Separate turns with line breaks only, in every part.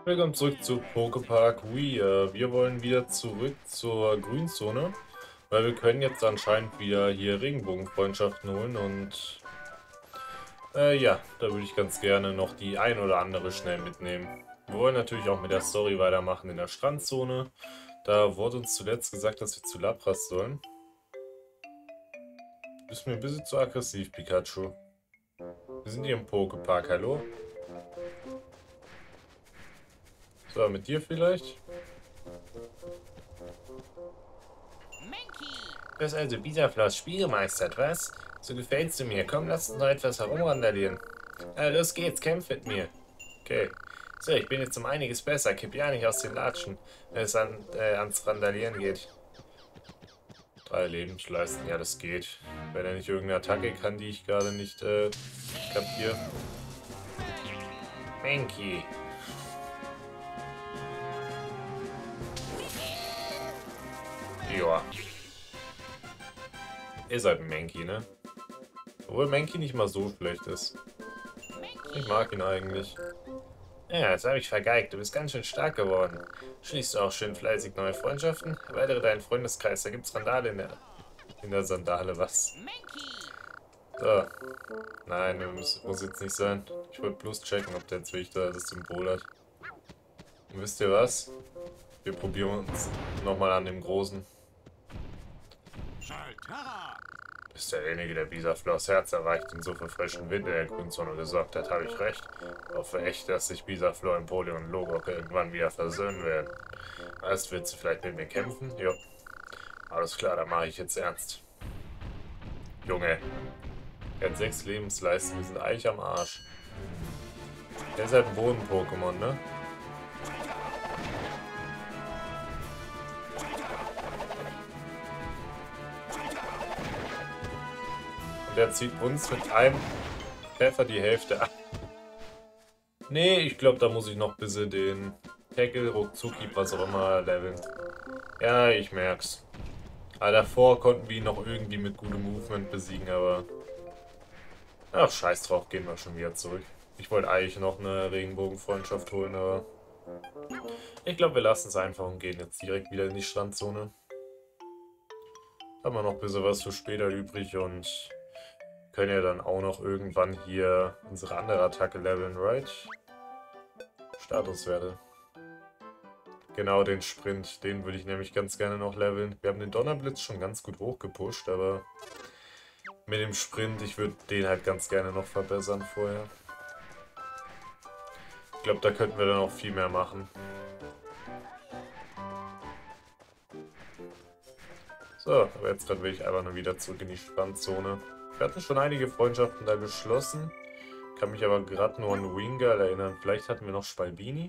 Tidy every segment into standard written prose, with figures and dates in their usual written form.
Willkommen zurück zu Pokepark Wii. Wir wollen wieder zurück zur Grünzone, weil wir können jetzt anscheinend wieder hier Regenbogenfreundschaften holen und ja, da würde ich ganz gerne noch die ein oder andere schnell mitnehmen. Wir wollen natürlich auch mit der Story weitermachen in der Strandzone. Da wurde uns zuletzt gesagt, dass wir zu Lapras sollen. Bist mir ein bisschen zu aggressiv, Pikachu. Wir sind hier im Pokepark, hallo? So, mit dir vielleicht? Du bist also Bisaflaus Spielmeister, was? So gefällst du mir. Komm, lass uns noch etwas herumrandalieren. Los geht's, kämpf mit mir. Okay. So, ich bin jetzt um einiges besser. Kipp ja nicht aus den Latschen, wenn es ans Randalieren geht. 3 Lebensleisten, ja, das geht. Wenn er nicht irgendeine Attacke kann, die ich gerade nicht kapiere. Mankey. Joa. Ihr seid ein Mankey, ne? Obwohl Mankey nicht mal so schlecht ist. Ich mag ihn eigentlich. Ja, das habe ich vergeigt. Du bist ganz schön stark geworden. Schließt du auch schön fleißig neue Freundschaften? Erweitere deinen Freundeskreis. Da gibt's Randale in der Sandale. Was? So. Nein, muss jetzt nicht sein. Ich wollte bloß checken, ob der jetzt wirklich da das Symbol hat. Und wisst ihr was? Wir probieren uns nochmal an dem Großen. Ist derjenige, der Bisaflaus Herz erreicht und so für frischen Wind in der Grünzone gesorgt hat, habe ich recht. Hoffe echt, dass sich Bisaflor, Empoleon und Logok irgendwann wieder versöhnen werden. Weißt, willst du vielleicht mit mir kämpfen? Jo. Alles klar, dann mache ich jetzt ernst. Junge. Er hat 6 Lebensleisten, wir sind eigentlich am Arsch. Der ist halt ein Boden-Pokémon, ne? Und der zieht uns mit einem Pfeffer die Hälfte ab. Nee, ich glaube, da muss ich noch ein bisschen den Tackle, Ruckzucki, was auch immer, leveln. Ja, ich merk's. Aber davor konnten wir ihn noch irgendwie mit gutem Movement besiegen, aber... Ach, scheiß drauf, gehen wir schon wieder zurück. Ich wollte eigentlich noch eine Regenbogenfreundschaft holen, aber... Ich glaube, wir lassen es einfach und gehen jetzt direkt wieder in die Strandzone. Haben wir noch ein bisschen was für später übrig und... können ja dann auch noch irgendwann hier unsere andere Attacke leveln, right? Statuswerte. Genau, den Sprint, den würde ich nämlich ganz gerne noch leveln. Wir haben den Donnerblitz schon ganz gut hochgepusht, aber mit dem Sprint, ich würde den halt ganz gerne noch verbessern vorher. Ich glaube, da könnten wir dann auch viel mehr machen. So, aber jetzt gerade will ich einfach nur wieder zurück in die Strandzone. Wir hatten schon einige Freundschaften da geschlossen. Kann mich aber gerade nur an Wingull erinnern. Vielleicht hatten wir noch Spalbini?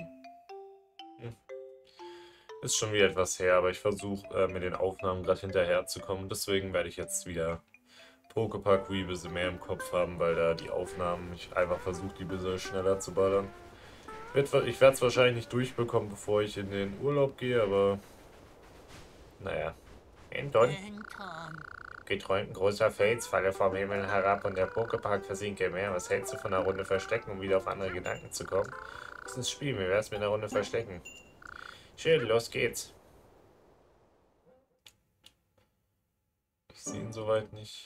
Ist schon wieder etwas her, aber ich versuche mit den Aufnahmen gerade hinterherzukommen. Deswegen werde ich jetzt wieder Pokepark Wii ein bisschen mehr im Kopf haben, weil da die Aufnahmen, ich einfach versuche, die ein bisschen schneller zu ballern. Ich werde es wahrscheinlich nicht durchbekommen, bevor ich in den Urlaub gehe, aber naja. Anton, geträumt großer Fels falle vom Himmel herab und der Pokepark versinke im Meer. Was hältst du von einer Runde Verstecken, um wieder auf andere Gedanken zu kommen? Das ist ein Spiel, mir wär's mit einer Runde Verstecken. Schön, los geht's. Ich sehe ihn soweit nicht.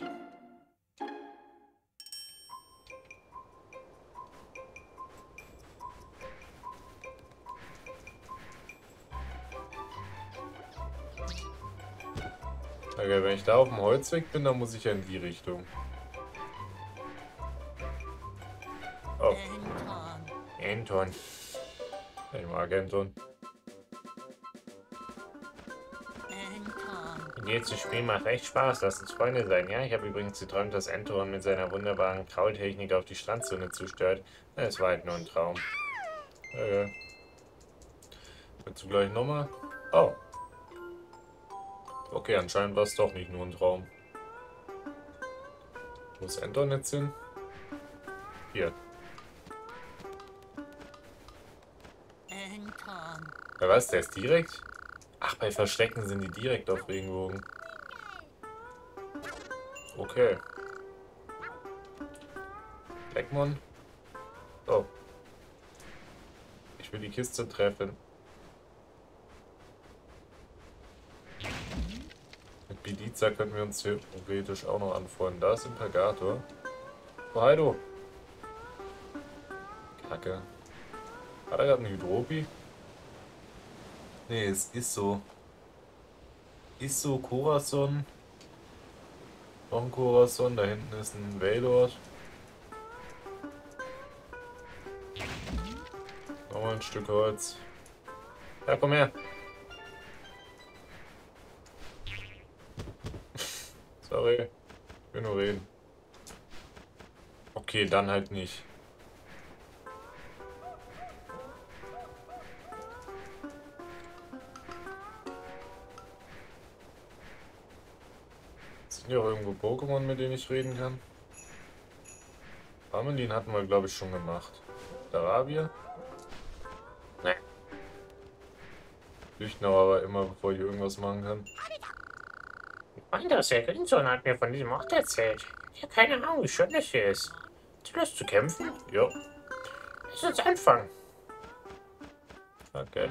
Okay, wenn ich da auf dem Holzweg bin, dann muss ich ja in die Richtung. Oh, Anton. Ich mag Anton. Mit dir zu spielen macht echt Spaß. Lass uns Freunde sein, ja? Ich habe übrigens geträumt, dass Anton mit seiner wunderbaren Kraultechnik auf die Strandzone zustört. Es war halt nur ein Traum. Okay. Willst du gleich nochmal? Oh. Okay, anscheinend war es doch nicht nur ein Traum. Wo ist Anton jetzt hin? Hier. Ja, was? Der ist direkt? Ach, bei Verstecken sind die direkt auf Regenbogen. Okay. Blackmon? Oh. Ich will die Kiste treffen. Mit Beliza können wir uns theoretisch auch noch anfreunden. Da ist Imperator. Oh, hi du. Kacke. Hat er gerade einen Hydropi? Nee, es ist so. Ist so Corazon. Noch ein Corazon. Da hinten ist ein Veilord. Nochmal ein Stück Holz. Ja, komm her. Sorry. Ich will nur reden. Okay, dann halt nicht. Sind hier auch irgendwo Pokémon, mit denen ich reden kann? Parmelin hatten wir, glaube ich, schon gemacht. Darabia? Ne. Flüchten aber immer, bevor ich irgendwas machen kann.
Anders, Herr Grinson hat mir von diesem Ort erzählt. Ich habe keine Ahnung, wie schön das hier ist. Hast du Lust zu kämpfen?
Ja.
Lass uns anfangen.
Okay.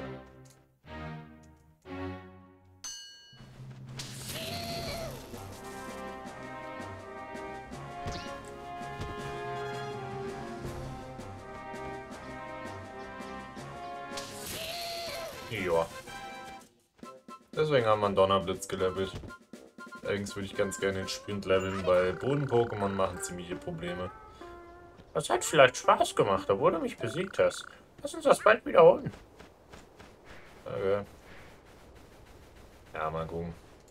Ja. Deswegen haben wir einen Donnerblitz gelevelt. Allerdings würde ich ganz gerne den Sprint leveln, weil Boden-Pokémon machen ziemliche Probleme.
Das hat vielleicht Spaß gemacht, obwohl du mich besiegt hast. Lass uns das bald wiederholen.
Okay. Ja, mal gucken.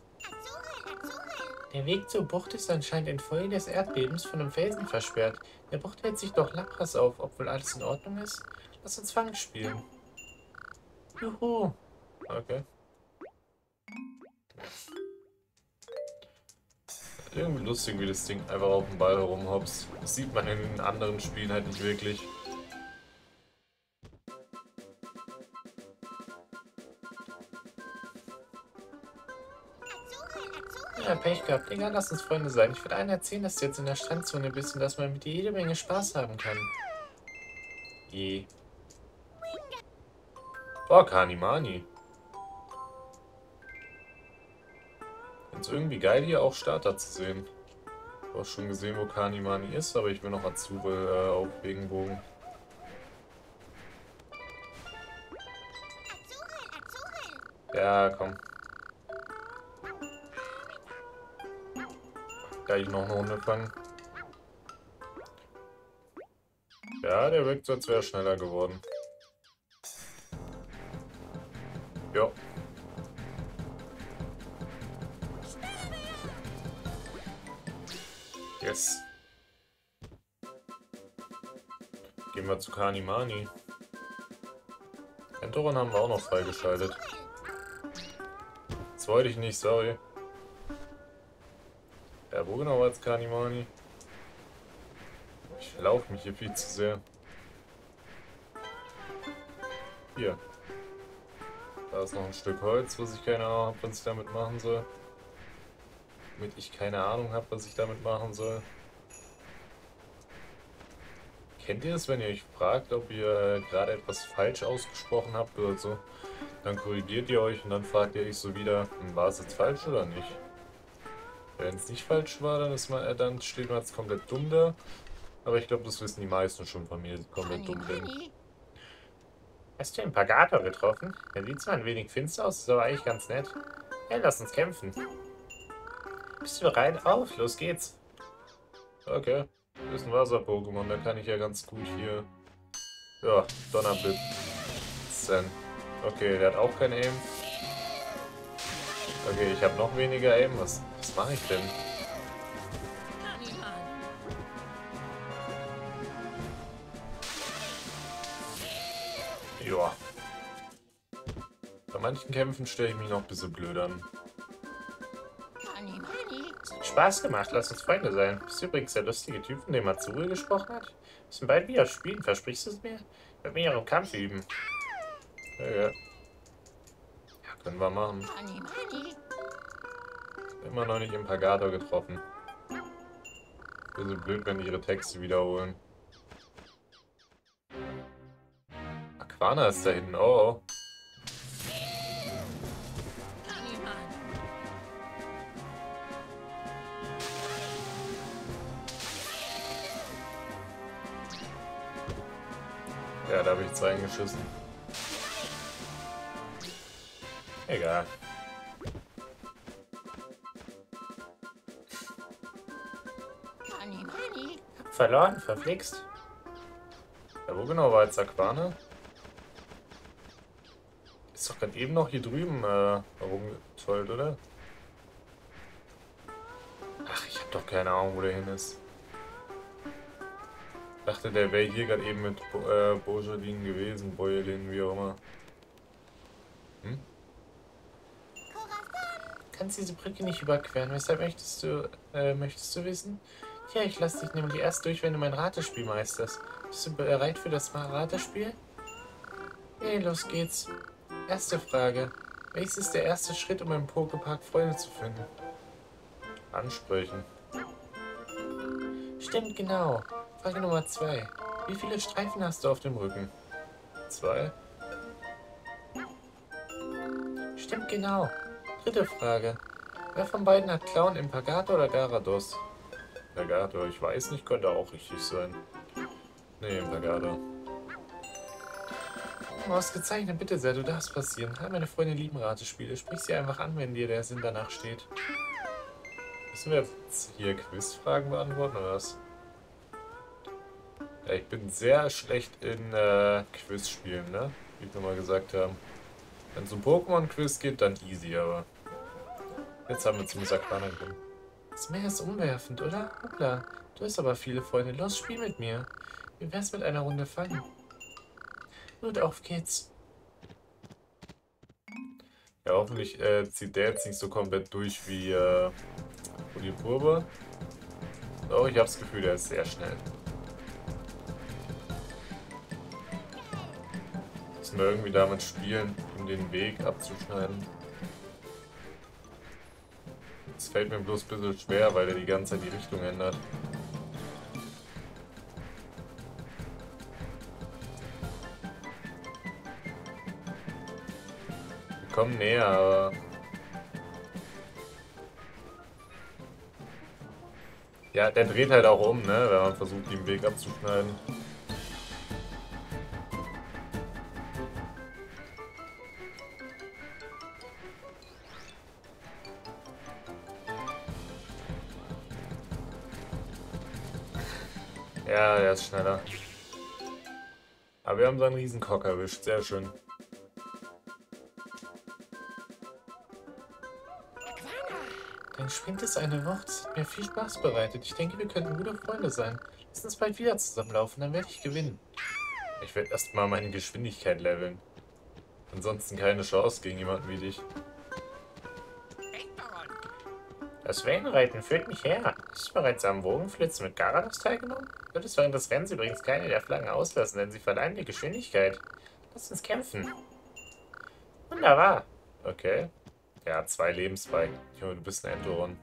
Der Weg zur Bucht ist anscheinend infolge des Erdbebens von einem Felsen versperrt. In der Bucht hält sich doch Lapras auf, obwohl alles in Ordnung ist. Lass uns Fang spielen. Juhu.
Okay. Irgendwie lustig, wie das Ding einfach auf dem Ball herumhopst. Das sieht man in den anderen Spielen halt nicht wirklich.
Ja, Pech gehabt. Egal, lass uns Freunde sein. Ich würde allen erzählen, dass du jetzt in der Strandzone bist und dass man mit dir jede Menge Spaß haben kann.
Je. Oh, Kanimani. Ist irgendwie geil, hier auch Starter zu sehen. Ich habe auch schon gesehen, wo Kanimani ist, aber ich will noch Azure auf Regenbogen. Ja, komm. Gleich noch eine Runde fangen. Ja, der wirkt so, als wäre er schneller geworden. Ja. Yes. Gehen wir zu Kanimani. Entoron haben wir auch noch freigeschaltet. Das wollte ich nicht, sorry. Ja, wo genau war jetzt Kanimani? Ich verlaufe mich hier viel zu sehr. Hier. Da ist noch ein Stück Holz, was ich keine Ahnung habe, was ich damit machen soll. Damit ich keine Ahnung habe, was ich damit machen soll. Kennt ihr es, wenn ihr euch fragt, ob ihr gerade etwas falsch ausgesprochen habt oder so? Dann korrigiert ihr euch und dann fragt ihr euch so wieder, war es jetzt falsch oder nicht? Wenn es nicht falsch war, dann steht man jetzt komplett dumm da. Aber ich glaube, das wissen die meisten schon von mir, dass ich komplett dumm bin.
Hast du den Pagator getroffen? Der sieht zwar ein wenig finster aus, ist aber eigentlich ganz nett. Hey, lass uns kämpfen. Bist du bereit? Auf, los geht's.
Okay, das ist ein Wasser-Pokémon, da kann ich ja ganz gut hier... Ja, Donnerblitz. Okay, der hat auch kein Aim. Okay, ich habe noch weniger Aim. Was mache ich denn? Joa. Bei manchen Kämpfen stelle ich mich noch ein bisschen blöd an.
Es hat Spaß gemacht, lass uns Freunde sein. Bist du übrigens der lustige Typ, von dem Matsuri gesprochen hat? Wir müssen bald wieder spielen, versprichst du es mir? Ich werde mich auch im Kampf üben.
Ja, ja. Ja, können wir machen. Immer noch nicht im Pagator getroffen. Bisschen blöd, wenn die ihre Texte wiederholen. Aquana ist da hinten. Oh, oh. Ja, da habe ich 2 eingeschissen. Egal.
Verloren, verflixt.
Ja, wo genau war jetzt Aquana? Ist doch gerade eben noch hier drüben rumgetollt, oder? Ach, ich habe doch keine Ahnung, wo der hin ist. Ich dachte, der wäre hier gerade eben mit Bojalin gewesen. Bojalin, wie auch immer. Hm?
Kannst diese Brücke nicht überqueren. Weshalb möchtest du wissen? Ja, ich lasse dich nämlich erst durch, wenn du mein Ratespiel meisterst. Bist du bereit für das Ratespiel? Hey, los geht's. Erste Frage. Welches ist der erste Schritt, um im Poképark Freunde zu finden?
Ansprechen.
Stimmt, genau. Frage Nummer 2. Wie viele Streifen hast du auf dem Rücken?
2.
Stimmt, genau. Dritte Frage. Wer von beiden hat Clown, Impagato oder Garados?
Impagato, ich weiß nicht, könnte auch richtig sein. Nee, Impagato.
Ausgezeichnet, bitte sehr, du darfst passieren. All meine Freunde lieben Ratespiele. Sprich sie einfach an, wenn dir der Sinn danach steht.
Müssen wir jetzt hier Quizfragen beantworten oder was? Ja, ich bin sehr schlecht in Quizspielen, ne? Wie wir mal gesagt haben. Wenn es um Pokémon-Quiz geht, dann easy, aber jetzt haben wir zumindest Aquana gefunden.
Das Meer ist umwerfend, oder? Hoppla, du hast aber viele Freunde. Los, spiel mit mir. Wie wär's mit einer Runde Fangen? Gut, auf geht's.
Ja, hoffentlich zieht der jetzt nicht so komplett durch wie Purba. Oh, ich habe das Gefühl, der ist sehr schnell. Müssen wir irgendwie damit spielen, um den Weg abzuschneiden. Es fällt mir bloß ein bisschen schwer, weil er die ganze Zeit die Richtung ändert. Wir kommen näher, aber... Ja, der dreht halt auch um, ne, wenn man versucht, den Weg abzuschneiden. Ja, er ist schneller. Aber wir haben so einen Riesenkock erwischt, sehr schön.
Dein Sprint ist eine Wucht. Es hat mir viel Spaß bereitet. Ich denke, wir könnten gute Freunde sein. Lass uns bald wieder zusammenlaufen, dann werde ich gewinnen.
Ich werde erstmal meine Geschwindigkeit leveln. Ansonsten keine Chance gegen jemanden wie dich.
Das Wellenreiten führt mich her. Hast du bereits am Bogenflitzen mit Garados teilgenommen? Du würdest während des Rennens übrigens keine der Flaggen auslassen, denn sie verleihen dir Geschwindigkeit. Lass uns kämpfen. Wunderbar.
Okay. Ja, 2 Lebensspike. Junge, du bist ein Endoron.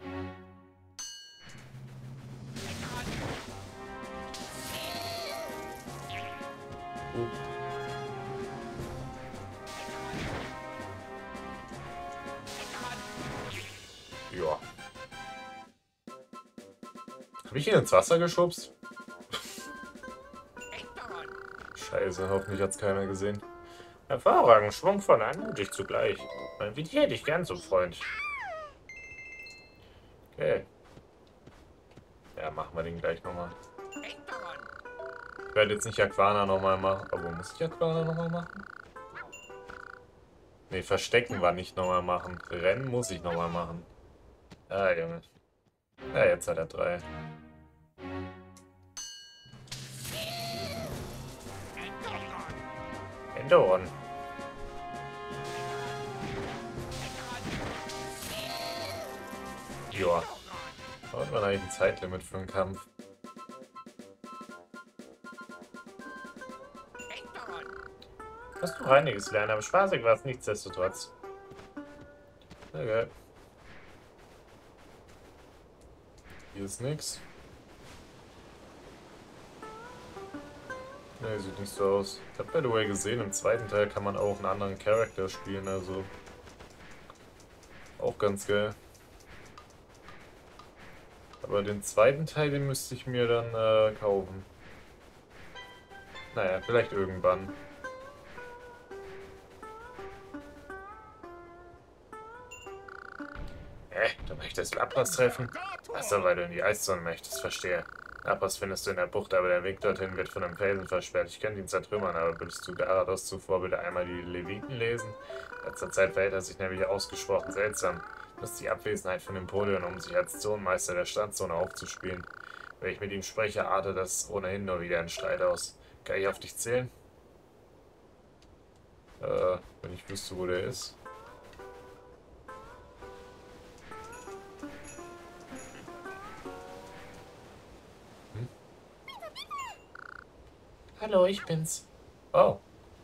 Ja. Habe ich ihn ins Wasser geschubst? Scheiße, hoffentlich hat es keiner gesehen.
Hervorragend, schwungvoll, anmutig zugleich. Man invitiere dich gern zum Freund.
Okay. Ja, machen wir den gleich nochmal. Ich werde jetzt nicht Aquana nochmal machen. Aber muss ich Aquana nochmal machen? Ne, Verstecken war nicht nochmal machen. Rennen muss ich nochmal machen. Ah, Junge. Ja, jetzt hat er 3.
Endoron.
Joa. Und man eigentlich ein Zeitlimit für einen Kampf.
Hast du einiges lernen, aber spaßig war es nichtsdestotrotz.
Okay. Hier ist nix. Ne, sieht nicht so aus. Ich habe by the way gesehen, im zweiten Teil kann man auch einen anderen Charakter spielen, also auch ganz geil. Aber den zweiten Teil, den müsste ich mir dann kaufen. Naja, vielleicht irgendwann. Du möchtest Lapras treffen? Achso, weil du in die Eiszone möchtest, verstehe. Lapras findest du in der Bucht, aber der Weg dorthin wird von einem Felsen versperrt. Ich könnte ihn zertrümmern, aber würdest du Garados zuvor bitte einmal die Leviten lesen? In letzter Zeit verhält er sich nämlich ausgesprochen seltsam. Das ist die Abwesenheit von Empoleon, um sich als Zonenmeister der Stadtzone aufzuspielen. Wenn ich mit ihm spreche, artet das ohnehin nur wieder ein Streit aus. Kann ich auf dich zählen? Wenn ich wüsste, wo der ist.
Hallo, ich bin's.
Oh,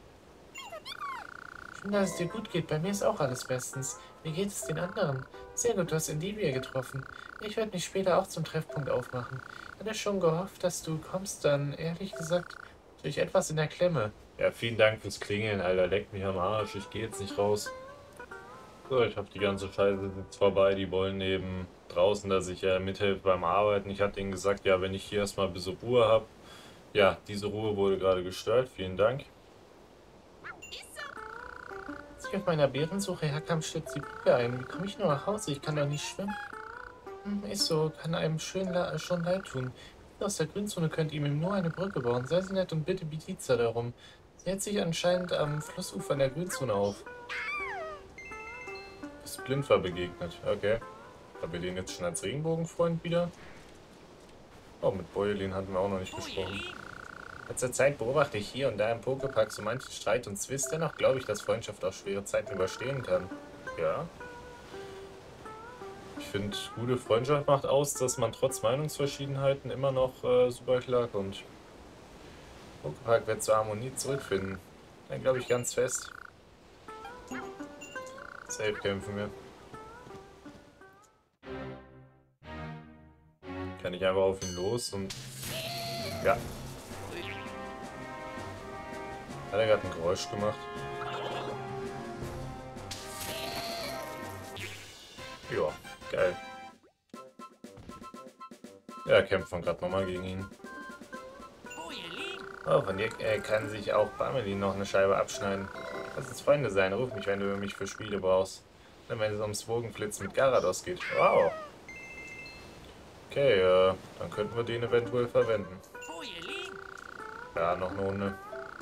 Schön, dass es dir gut geht. Bei mir ist auch alles bestens. Wie geht es den anderen? Sehr gut, du hast Endivia getroffen. Ich werde mich später auch zum Treffpunkt aufmachen. Ich hatte schon gehofft, dass du kommst, dann ehrlich gesagt durch etwas in der Klemme.
ja, vielen Dank fürs Klingeln, Alter. Leck mich am Arsch. Ich gehe jetzt nicht raus. So, ich hab die ganze Scheiße jetzt vorbei. Die wollen eben draußen, dass ich mithelfe beim Arbeiten. Ich hatte ihnen gesagt, ja, wenn ich hier erstmal ein bisschen Ruhe habe. Ja, diese Ruhe wurde gerade gestört. Vielen Dank.
Als ich auf meiner Bärensuche herkam, stürzt die Brücke ein. Wie komme ich nur nach Hause? Ich kann doch nicht schwimmen. Ist so, kann einem schon leid tun. Aus der Grünzone könnt ihr ihm nur eine Brücke bauen. Sei sie nett und bitte Bitiza darum. Sie hält sich anscheinend am Flussufer in der Grünzone auf.
Ist Blindver begegnet. Okay. Haben wir den jetzt schon als Regenbogenfreund wieder? Oh, mit Boyelin hatten wir auch noch nicht gesprochen.
In letzter Zeit beobachte ich hier und da im Poképark so manchen Streit und Zwist. Dennoch glaube ich, dass Freundschaft auch schwere Zeiten überstehen kann.
Ja. Ich finde, gute Freundschaft macht aus, dass man trotz Meinungsverschiedenheiten immer noch super klarkommt. Poképark wird zur Harmonie zurückfinden. Dann glaube ich ganz fest. Safe kämpfen wir. Kann ich einfach auf ihn los und... Ja. Hat er gerade ein Geräusch gemacht? Ja, geil. Ja, kämpft man gerade nochmal gegen ihn. Oh, von dir kann sich auch Bamelin noch eine Scheibe abschneiden. Lass uns Freunde sein, ruf mich, wenn du mich für Spiele brauchst. Und wenn es ums Bogenflitzen mit Garados geht. Wow. Okay, dann könnten wir den eventuell verwenden. Ja, noch eine Runde.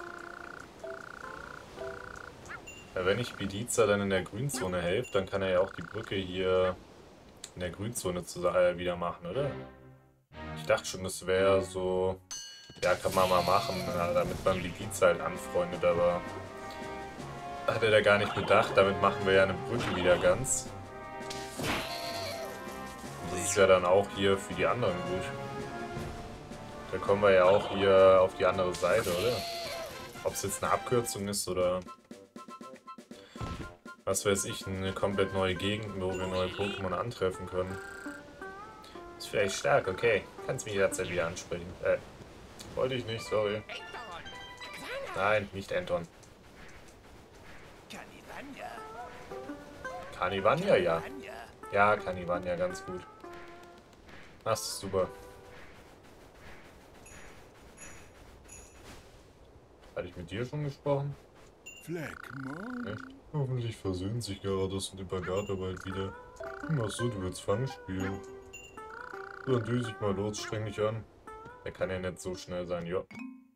Ja, wenn ich Bediza dann in der Grünzone helfe, dann kann er ja auch die Brücke hier in der Grünzone wieder machen, oder? Ich dachte schon, das wäre so... Ja, kann man mal machen, damit man Bediza halt anfreundet, aber... Hat er da gar nicht bedacht, damit machen wir ja eine Brücke wieder ganz. Das ist ja dann auch hier für die anderen gut. Da kommen wir ja auch hier auf die andere Seite, oder? Ob es jetzt eine Abkürzung ist oder... Was weiß ich, eine komplett neue Gegend, wo wir neue Pokémon antreffen können. Ist vielleicht stark, okay. Kannst mich jederzeit wieder ansprechen. Wollte ich nicht, sorry. Nein, nicht Anton. Kanivania, ja. Ja, Kanivania, ganz gut. Das ist super. Hatte ich mit dir schon gesprochen? Echt? Hoffentlich versöhnen sich Garados und Ipagata bald wieder. Ach so, du willst Fang spielen. So, dann düse ich mal los, streng dich an. Der kann ja nicht so schnell sein, ja.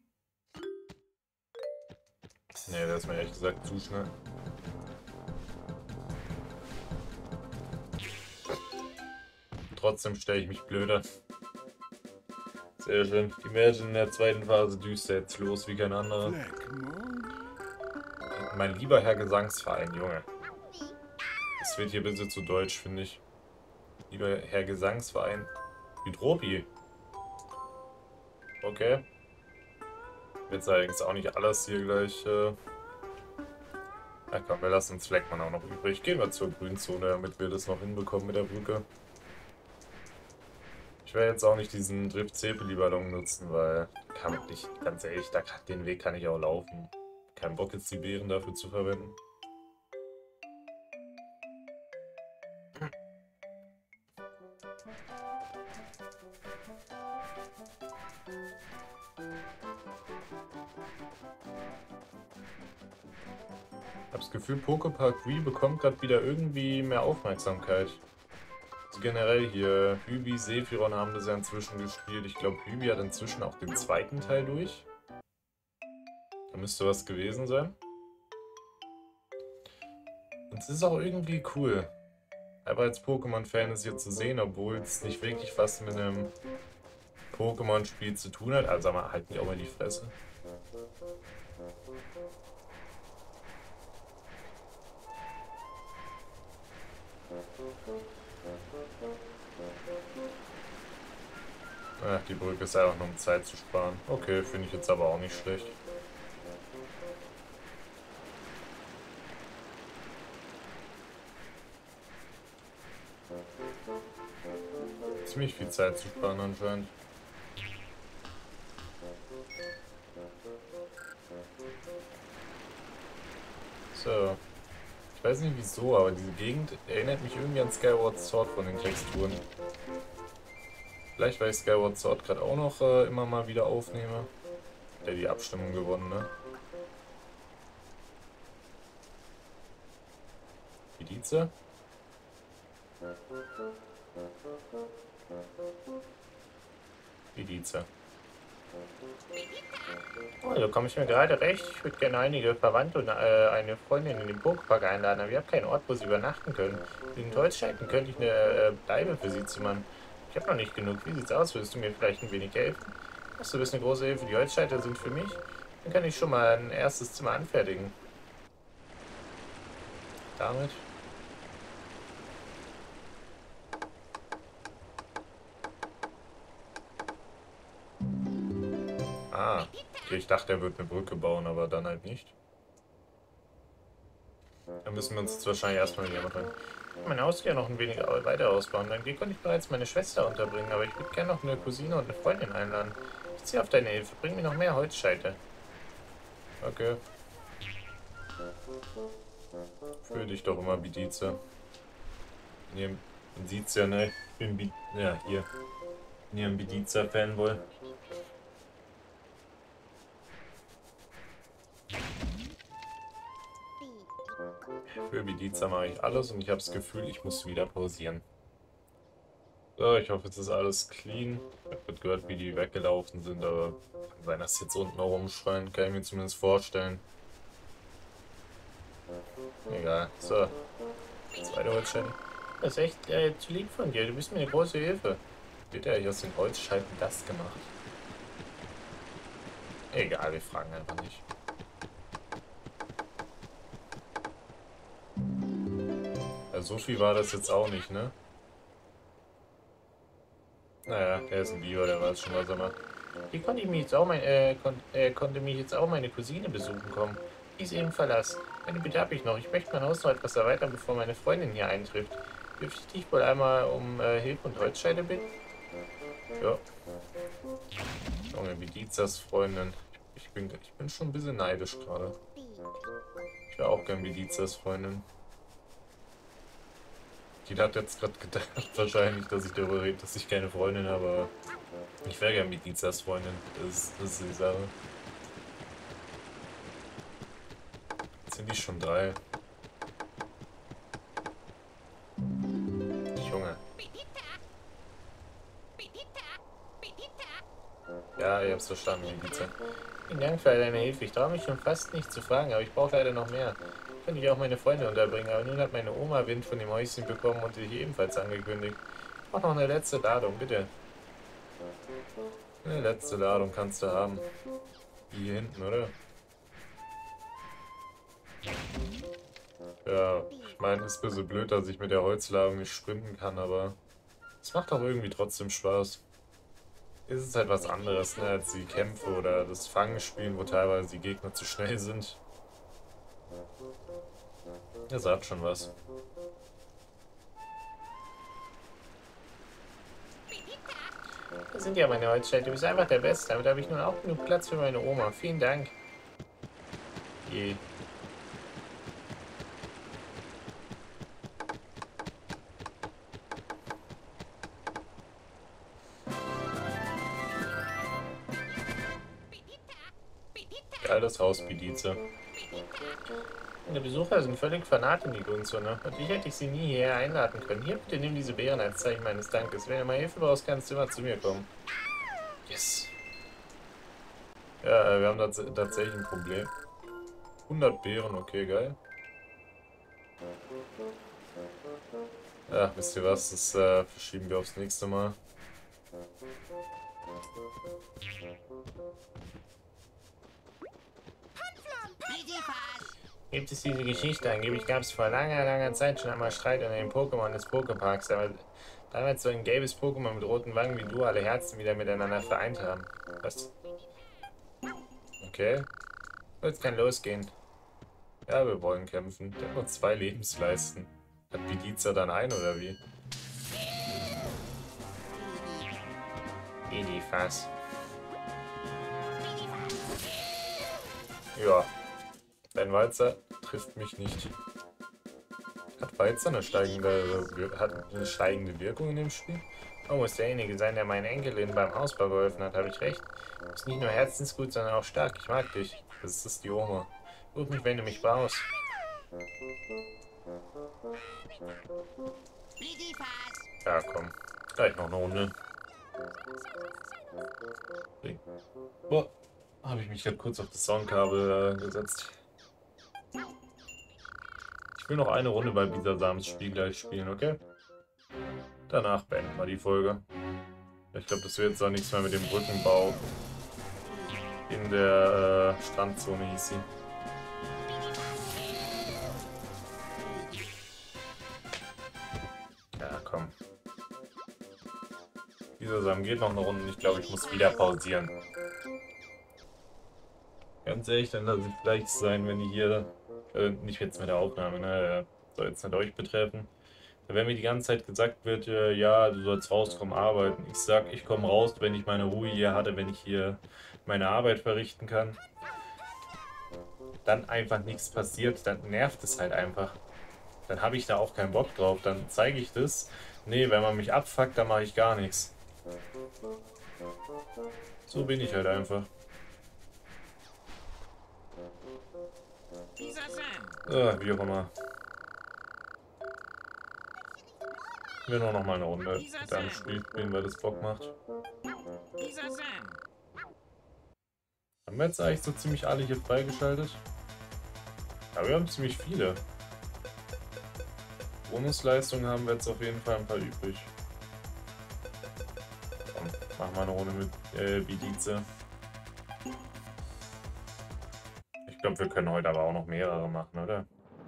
Nee, der ist mir ehrlich gesagt zu schnell. Trotzdem stelle ich mich blöder. Sehr schön. Die Märchen in der zweiten Phase düster jetzt los wie kein anderer. Mein lieber Herr Gesangsverein, Junge. Das wird hier ein bisschen zu deutsch, finde ich. Lieber Herr Gesangsverein. Hydropi. Okay. Jetzt allerdings auch nicht alles hier gleich. Na komm, wir lassen uns Fleckmann auch noch übrig. Gehen wir zur Grünzone, damit wir das noch hinbekommen mit der Brücke. Ich werde jetzt auch nicht diesen Drift-Zepeli-Ballon nutzen, weil kann ich, ganz ehrlich, den Weg kann ich auch laufen. Kein Bock jetzt die Beeren dafür zu verwenden. Ich habe das Gefühl, Pokepark Wii bekommt gerade wieder irgendwie mehr Aufmerksamkeit. Also generell hier, Hübi, Sephiron haben das ja inzwischen gespielt. Ich glaube, Hübi hat inzwischen auch den zweiten Teil durch. Da müsste was gewesen sein. Und es ist auch irgendwie cool, einfach als Pokémon-Fan es hier zu sehen, obwohl es nicht wirklich was mit einem Pokémon-Spiel zu tun hat. Also sag mal, halt nicht auch mal die Fresse. Ach, die Brücke ist einfach nur um Zeit zu sparen. Okay, finde ich jetzt aber auch nicht schlecht. Ziemlich viel Zeit zu sparen anscheinend. So. Ich weiß nicht wieso, aber diese Gegend erinnert mich irgendwie an Skyward Sword von den Texturen. Vielleicht, weil ich Skyward Sword gerade auch noch immer mal wieder aufnehme. Der die Abstimmung gewonnen, ne? Vidice? Vidice. Oh, da komme ich mir gerade recht. Ich würde gerne einige Verwandte und eine Freundin in den Burgpark einladen, aber wir haben keinen Ort, wo sie übernachten können. In Deutschland könnte ich eine Bleibe für sie zimmern. Ich habe noch nicht genug. Wie sieht's aus? Würdest du mir vielleicht ein wenig helfen? Ach, du bist eine große Hilfe. Die Holzscheiter sind für mich. Dann kann ich schon mal ein erstes Zimmer anfertigen. Damit. Ah, okay, ich dachte, er wird eine Brücke bauen, aber dann halt nicht. Dann müssen wir uns jetzt wahrscheinlich erstmal mit jemandem. Mein Haus gerne noch ein wenig weiter ausbauen. Dann konnte ich bereits meine Schwester unterbringen, aber ich würde gerne noch eine Cousine und eine Freundin einladen. Ich ziehe auf deine Hilfe. Bring mir noch mehr Holzscheite. Okay. Fühl dich doch immer, Bidize. Nee, man sieht's ja, ne? Ich bin ja, hier. Hier ein Bidiza-Fanboy. Für Bidiza mache ich alles und ich habe das Gefühl, ich muss wieder pausieren. So, ich hoffe, jetzt ist alles clean. Ich habe gehört, wie die weggelaufen sind, aber kann sein, dass sie jetzt unten noch rumschreien. Kann ich mir zumindest vorstellen. Egal. So. Zweite Holzscheite. Das ist echt zu lieb von dir. Du bist mir eine große Hilfe. Wird er aus den Holzscheiten das gemacht? Egal, wir fragen einfach nicht. Ja, so viel war das jetzt auch nicht, ne? Naja, er ist ein Biber, der weiß schon, was er macht. Wie konnte ich mich jetzt auch konnte mich jetzt auch meine Cousine besuchen kommen? Die ist eben verlassen. Eine Bitte habe ich noch. Ich möchte mein Haus noch etwas erweitern, bevor meine Freundin hier eintrifft. Dürfte ich dich wohl einmal um Hilfe und Holzscheite bitten? Ja. Junge, Bidizas Freundin. Ich bin schon ein bisschen neidisch gerade. Ich wäre auch gern Bidizas Freundin. Die hat jetzt gerade gedacht, wahrscheinlich, dass ich darüber rede, dass ich keine Freundin habe, aber ich wäre gern Bidizas Freundin. Das ist die Sache. Jetzt sind die schon 3. Junge. Ja, ich hab's verstanden, Bidiza. Vielen Dank für deine Hilfe. Ich traue mich schon fast nicht zu fragen, aber ich brauche leider noch mehr. Könnte ich auch meine Freunde unterbringen, aber nun hat meine Oma Wind von dem Häuschen bekommen und sich ebenfalls angekündigt. Ich brauche noch eine letzte Ladung, bitte. Eine letzte Ladung kannst du haben. Die hier hinten, oder? Ja, ich meine, es ist ein bisschen blöd, dass ich mit der Holzladung nicht sprinten kann, aber es macht auch irgendwie trotzdem Spaß. Es ist halt was anderes, ne, als die Kämpfe oder das Fangspielen, wo teilweise die Gegner zu schnell sind. Er sagt schon was.
Wir sind ja meine Holzscheide. Du bist einfach der Beste. Damit habe ich nun auch genug Platz für meine Oma. Vielen Dank. Je.
Geiles Haus, Bedize.
Meine Besucher sind völlig fanat in die Grundzone. Natürlich hätte ich sie nie hierher einladen können. Hier, bitte nimm diese Beeren als Zeichen meines Dankes. Wenn du mal Hilfe brauchst, kannst du immer zu mir kommen. Yes.
Ja, wir haben tatsächlich ein Problem. 100 Beeren, okay, geil. Ach, wisst ihr was, das verschieben wir aufs nächste Mal.
Gibt es diese Geschichte? Angeblich gab es vor langer, langer Zeit schon einmal Streit unter den Pokémon des Poképarks, aber damals so ein gelbes Pokémon mit roten Wangen wie du alle Herzen wieder miteinander vereint haben. Was?
Okay.
Jetzt kann losgehen.
Ja, wir wollen kämpfen. Der hat nur 2 Lebensleisten. Hat Bediza dann ein oder wie?
Edifass.
Ja. Dein Walzer trifft mich nicht. Hat Walzer eine steigende Wirkung in dem Spiel?
Oh, muss derjenige sein, der meinen Enkelin beim Hausbau geholfen hat, habe ich recht? Du bist nicht nur herzensgut, sondern auch stark. Ich mag dich.
Das ist die Oma.
Ruf mich, wenn du mich brauchst.
Ja, komm. Gleich noch eine Runde. Boah, habe ich mich gerade kurz auf das Soundkabel gesetzt. Ich will noch eine Runde bei Bisasams Spiel gleich spielen, okay? Danach beenden wir die Folge. Ich glaube, das wird jetzt auch nichts mehr mit dem Brückenbau in der Strandzone, hieß sie. Ja, komm. Bisasam geht noch eine Runde und ich glaube, ich muss wieder pausieren. Ganz ehrlich, dann lasse ich vielleicht sein, wenn die hier, nicht jetzt mit der Aufnahme, ne, soll jetzt nicht euch betreffen. Wenn mir die ganze Zeit gesagt wird, ja, du sollst rauskommen, arbeiten. Ich sag, ich komme raus, wenn ich meine Ruhe hier hatte, wenn ich hier meine Arbeit verrichten kann. Dann einfach nichts passiert, dann nervt es halt einfach. Dann habe ich da auch keinen Bock drauf, dann zeige ich das. Nee, wenn man mich abfuckt, dann mache ich gar nichts. So bin ich halt einfach. Wie auch immer. Wir nur noch mal eine Runde mit einem Spiel spielen, weil das Bock macht. Haben wir jetzt eigentlich so ziemlich alle hier freigeschaltet? Ja, wir haben ziemlich viele. Bonusleistungen haben wir jetzt auf jeden Fall ein paar übrig. Komm, machen wir eine Runde mit Bedize. Ich glaube, wir können heute aber auch noch mehrere machen, oder?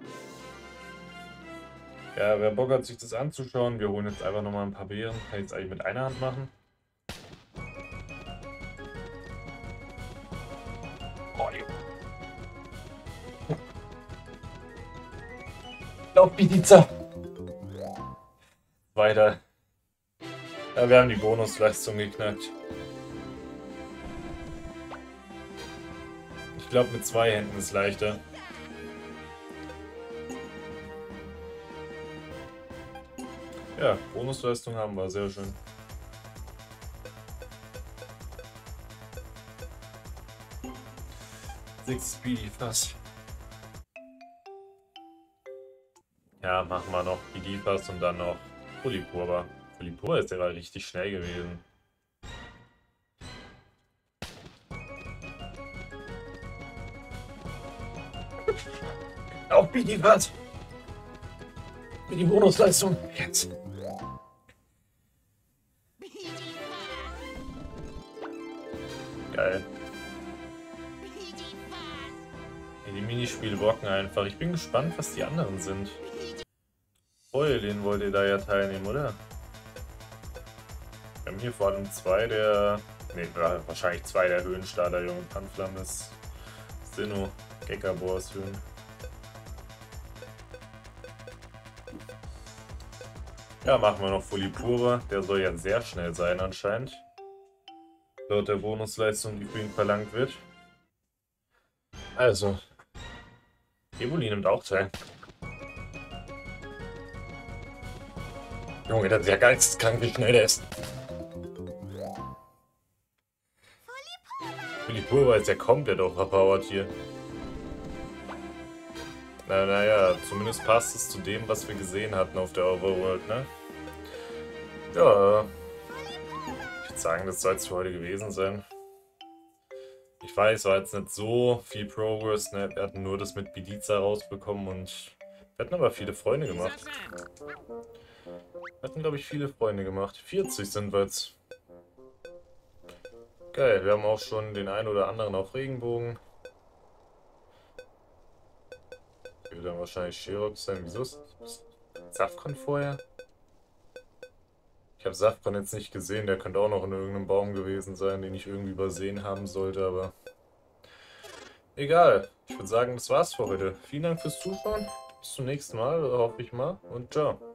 Ja, wer Bock hat, sich das anzuschauen, wir holen jetzt einfach nochmal ein paar Beeren. Kann ich jetzt eigentlich mit einer Hand machen. Lauf, Bediza! Weiter. Ja, wir haben die Bonusleistung geknackt. Ich glaube, mit 2 Händen ist leichter. Ja, Bonusleistung haben wir, sehr schön. Sechs Speedy, fast. Ja, machen wir noch Speedy-Pass und dann noch Fulipurba. Fulipurba ist ja gerade richtig schnell gewesen. Auch Speedy-Pass! Für die Bonusleistung. Jetzt. Geil. Die Minispiele bocken einfach. Ich bin gespannt, was die anderen sind. Eulin wollt ihr da ja teilnehmen, oder? Wir haben hier vor allem 2 der... Ne, wahrscheinlich 2 der Höhenstarter, junge Panflammes. Sinnoh, Gekabors Höhen. Ja, machen wir noch Fulipura. Der soll ja sehr schnell sein anscheinend. Laut der Bonusleistung, die für ihn verlangt wird. Also, Evoli nimmt auch teil. Junge, das ist ja geisteskrank, wie schnell der ist. Filipurba ist ja komplett overpowered hier. Naja, zumindest passt es zu dem, was wir gesehen hatten auf der Overworld, ne? Ja, ich würde sagen, das soll es für heute gewesen sein. Ich weiß, war jetzt nicht so viel Progress, ne? Wir hatten nur das mit Bediza rausbekommen und wir hatten aber viele Freunde gemacht. Wir hatten, glaube ich, viele Freunde gemacht. 40 sind wir jetzt. Geil, wir haben auch schon den einen oder anderen auf Regenbogen. Hier wird dann wahrscheinlich Sherox sein. Wieso ist Safkon vorher? Ich habe Safkon jetzt nicht gesehen, der könnte auch noch in irgendeinem Baum gewesen sein, den ich irgendwie übersehen haben sollte, aber egal. Ich würde sagen, das war's für heute. Vielen Dank fürs Zuschauen. Bis zum nächsten Mal, hoffe ich mal, und ciao.